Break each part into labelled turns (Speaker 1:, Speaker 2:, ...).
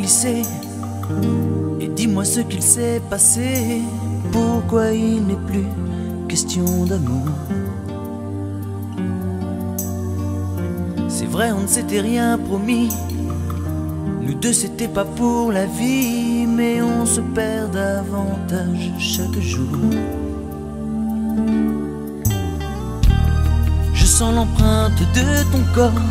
Speaker 1: glisser et dis-moi ce qu'il s'est passé. Pourquoi il n'est plus question d'amour? C'est vrai, on ne s'était rien promis. Nous deux, c'était pas pour la vie, mais on se perd davantage chaque jour. Je sens l'empreinte de ton corps.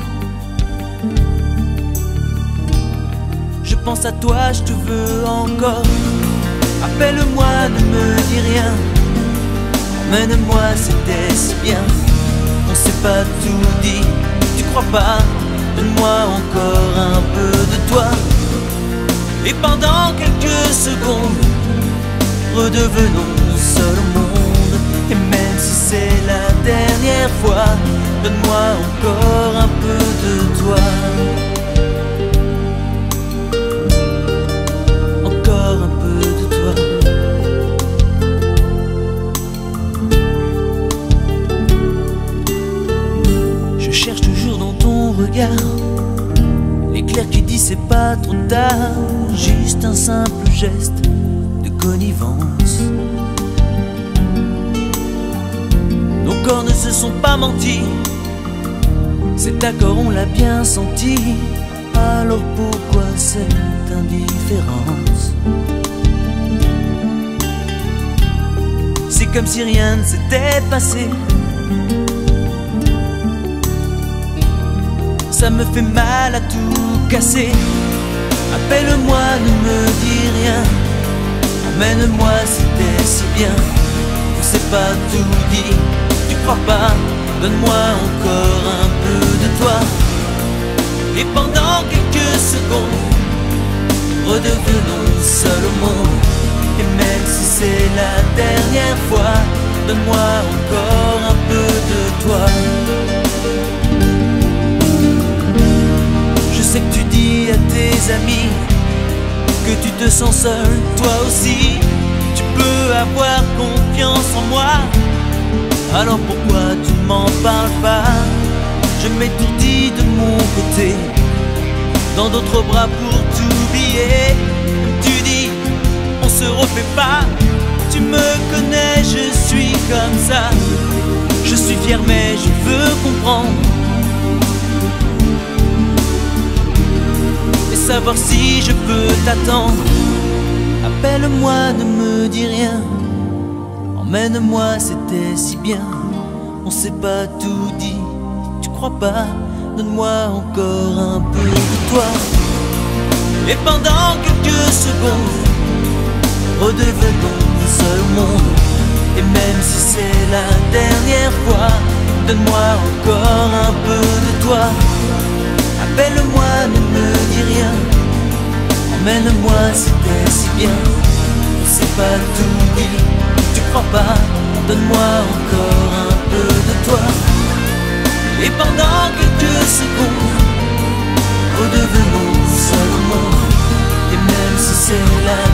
Speaker 1: Je pense à toi, je te veux encore. Appelle-moi, ne me dis rien. Emmène-moi, c'était si bien. On s'est pas tout dit, tu crois pas? Donne-moi encore un peu de toi. Et pendant quelques secondes, redevenons seul au monde. Et même si c'est la dernière fois, donne-moi encore un peu de toi. Encore un peu de toi. Je cherche toujours dans ton regard l'éclair qui dit c'est pas trop tard. Juste un simple geste de connivence. Nos corps ne se sont pas mentis. Cet accord on l'a bien senti. Alors pourquoi cette indifférence? C'est comme si rien ne s'était passé. Ça me fait mal à tout casser. Appelle-moi, ne me dis rien. Emmène-moi, c'était si bien. On s'est pas tout dit, tu crois pas? Donne-moi encore un peu de toi. Et pendant quelques secondes, redevenons seul au monde. Et même si c'est la dernière fois, donne-moi encore un peu de toi. Je sais que tu dis à tes amis que tu te sens seul, toi aussi. Tu peux avoir confiance en moi. Alors pourquoi tu ne m'en parles pas? Je m'étourdis de mon côté, dans d'autres bras pour t'oublier. Tu dis, on se refait pas. Tu me connais, je suis comme ça. Je suis fier mais je veux comprendre. Savoir si je peux t'attendre. Appelle-moi, ne me dis rien. Emmène-moi, c'était si bien. On s'est pas tout dit, tu crois pas? Donne-moi encore un peu de toi. Et pendant quelques secondes, redevenons seul au monde. Et même si c'est la dernière fois, donne-moi encore un peu de toi. Appelle-moi, ne me dis rien. Emmène-moi, c'était si bien. On s'est pas tout dit, tu crois pas? Donne-moi encore un peu de toi. Et pendant quelques secondes, redevenons seul au monde. Et même si c'est la